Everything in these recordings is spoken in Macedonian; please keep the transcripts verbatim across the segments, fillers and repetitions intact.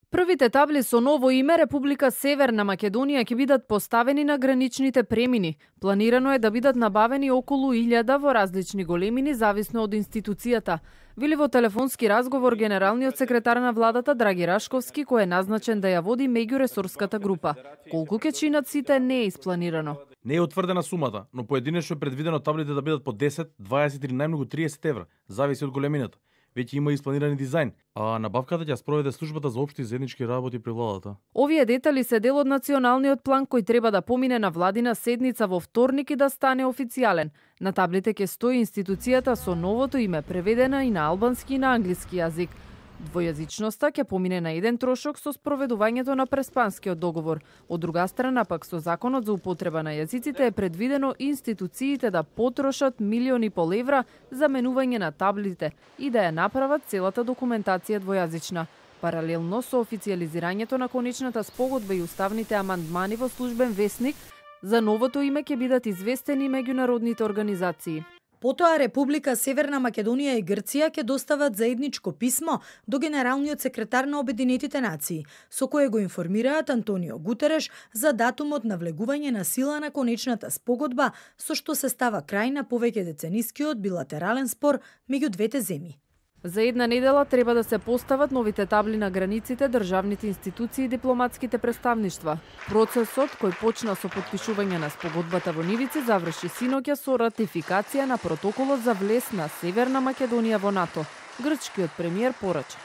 Првите табли со ново име Република Северна Македонија ќе бидат поставени на граничните премини. Планирано е да бидат набавени околу илјада во различни големини зависно од институцијата, вели во телефонски разговор генералниот секретар на владата Драги Рашковски, кој е назначен да ја води меѓуресорската група. Колку ќе чинат сите не е испланирано. Не е утврдена сумата, но поединечно е предвидено таблите да бидат по десет, дваесет или најмногу триесет евра, зависи од големината. Веќе има испланирани дизајн, а набавката ќе спроведе службата за општи заеднички работи при владата. Овие детали се дел од националниот план кој треба да помине на владина седница во вторник и да стане официјален. На таблите ќе стои институцијата со новото име, преведена и на албански и на англиски јазик. Двојазичноста ќе помине на еден трошок со спроведувањето на Преспанскиот договор. Од друга страна пак со законот за употреба на јазиците е предвидено институциите да потрошат милиони и пол евра за менување на таблите и да ја направат целата документација двојазична. Паралелно со официјализирањето на конечната спогодба и уставните амандмани во службен весник, за новото име ќе бидат известени меѓународните организации. Потоа Република Северна Македонија и Грција ќе достават заедничко писмо до генералниот секретар на Обединетите нации, со кое го информираат Антонио Гутереш за датумот на влегување на сила на конечната спогодба, со што се става крај на повеќе деценискиот билатерален спор меѓу двете земји. За една недела треба да се постават новите табли на границите, државните институции и дипломатските представништва. Процесот, кој почна со потпишување на спогодбата во Нивици, заврши синоќа со ратификација на протоколот за влез на Северна Македонија во НАТО. Грчкиот премиер порача.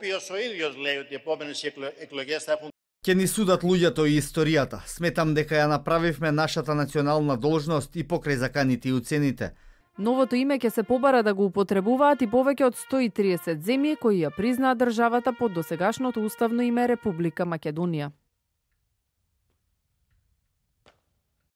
Ќе ни судат луѓето и историјата. Сметам дека ја направивме нашата национална должност и покрај заканите и уцените. Новото име ќе се побара да го употребуваат и повеќе од сто и триесет земји кои ја признаат државата под досегашното уставно име Република Македонија.